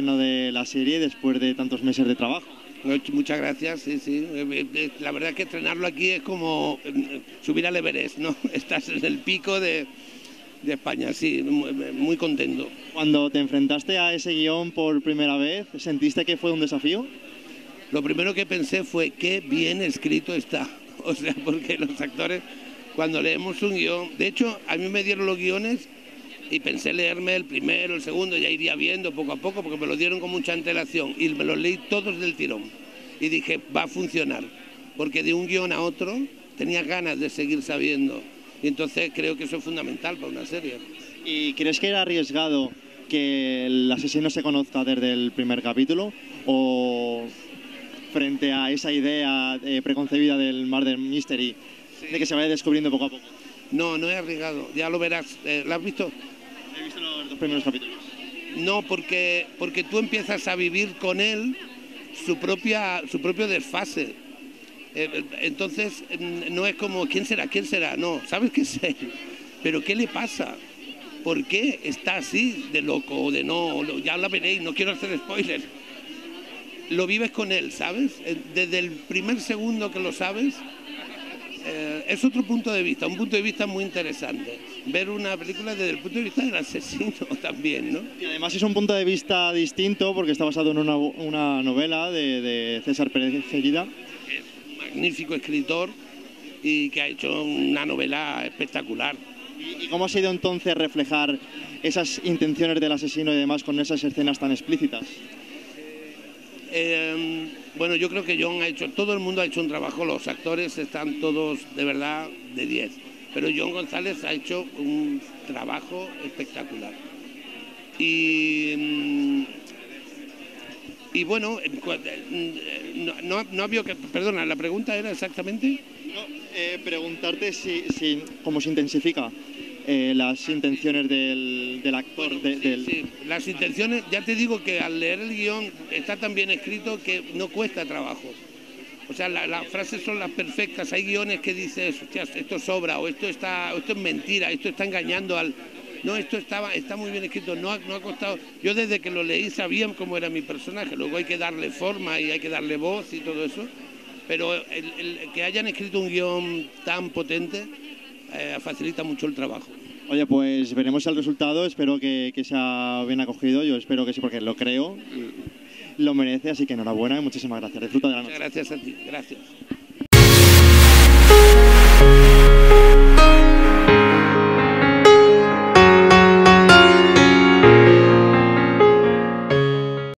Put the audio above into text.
estreno de la serie después de tantos meses de trabajo. Muchas gracias, sí, sí. La verdad es que estrenarlo aquí es como subir al Everest, ¿no? Estás en el pico de España, sí, muy contento. Cuando te enfrentaste a ese guión por primera vez, ¿sentiste que fue un desafío? Lo primero que pensé fue qué bien escrito está. O sea, porque los actores, cuando leemos un guión... De hecho, a mí me dieron los guiones y pensé leerme el primero, el segundo, ya iría viendo poco a poco, porque me lo dieron con mucha antelación. Y me los leí todos del tirón. Y dije, va a funcionar. Porque de un guión a otro tenía ganas de seguir sabiendo. Y entonces creo que eso es fundamental para una serie. ¿Y crees que era arriesgado que el asesino se conozca desde el primer capítulo? ¿O frente a esa idea preconcebida del Murder Mystery, sí, de que se vaya descubriendo poco a poco? No, no he arriesgado, ya lo verás. ¿Lo has visto? He visto los dos primeros capítulos. No, porque tú empiezas a vivir con él su propio desfase. Entonces, no es como, ¿quién será? ¿Quién será? No, sabes que es él. Pero ¿qué le pasa? ¿Por qué está así de loco o de no? Ya la veréis, no quiero hacer spoilers. Lo vives con él, ¿sabes? Desde el primer segundo que lo sabes, es otro punto de vista, un punto de vista muy interesante. Ver una película desde el punto de vista del asesino también, ¿no? Y además es un punto de vista distinto porque está basado en una novela de César Pérez Gellida. Es un magnífico escritor y que ha hecho una novela espectacular. ¿Y cómo ha sido entonces reflejar esas intenciones del asesino y demás con esas escenas tan explícitas? Bueno, yo creo que John todo el mundo ha hecho un trabajo, los actores están todos de verdad de 10, pero John González ha hecho un trabajo espectacular. Y bueno, no había que... Perdona, ¿la pregunta era exactamente? No, preguntarte cómo se intensifica las intenciones del actor. Bueno, sí, las intenciones, ya te digo que al leer el guión está tan bien escrito que no cuesta trabajo. O sea, las frases son las perfectas. Hay guiones que dices, hostias, esto sobra, o esto es mentira, esto está engañando al... No, esto está muy bien escrito, no ha costado... Yo desde que lo leí sabía cómo era mi personaje, luego hay que darle forma y hay que darle voz y todo eso, pero el que hayan escrito un guión tan potente facilita mucho el trabajo. Oye, pues veremos el resultado, espero que sea bien acogido, yo espero que sí, porque lo creo, lo merece, así que enhorabuena y muchísimas gracias. Disfruta de la noche. Muchas gracias a ti, gracias.